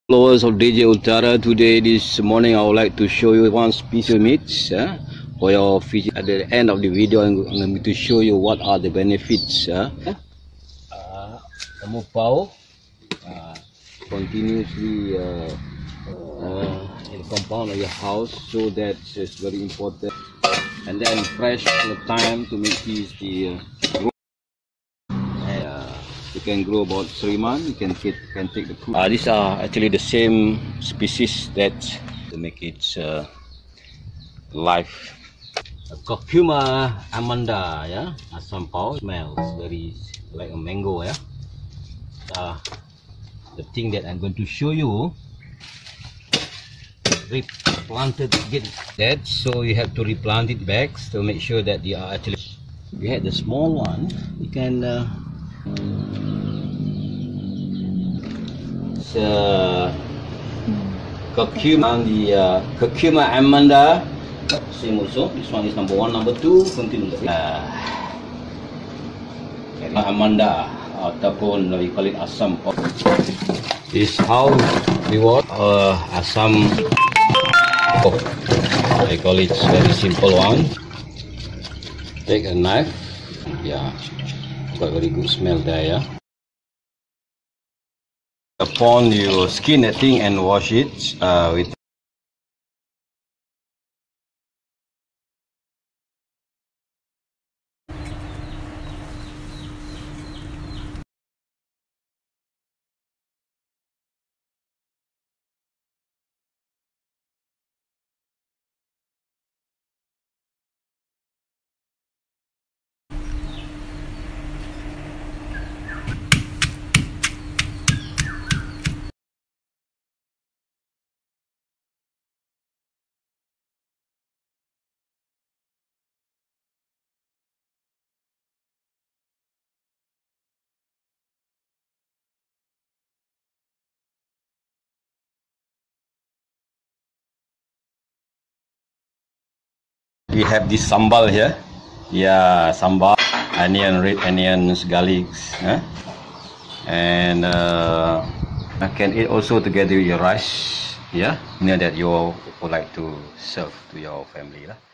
Followers of DJ Utara, today this morning I would like to show you one special meat for your fish. At the end of the video I'm going to show you what are the benefits. Kamu pau continuously in the compound of your house, so that is very important. And then fresh all the time to make these grow. You can grow about 3 months. You can take the fruit. These are actually the same species that to make it live. Curcuma amanda, yeah, asam pau smells very like a mango, yeah. The thing that I'm going to show you, replanted get that, so you have to replant it back to make sure that they are actually. If you had the small one, you can. Curcuma and the curcuma amanda, same also. This one is number 1, number 2. Continue. Amanda ataupun we call it asam. This how we work asam. I call it very simple one. Take a knife. Yeah, got very good smell there. Yeah. Upon you skin the thing and wash it with. We have this sambal here. Yeah, sambal, onion, red onions, garlics, and I can eat also together with your rice. Yeah, that you would like to serve to your family.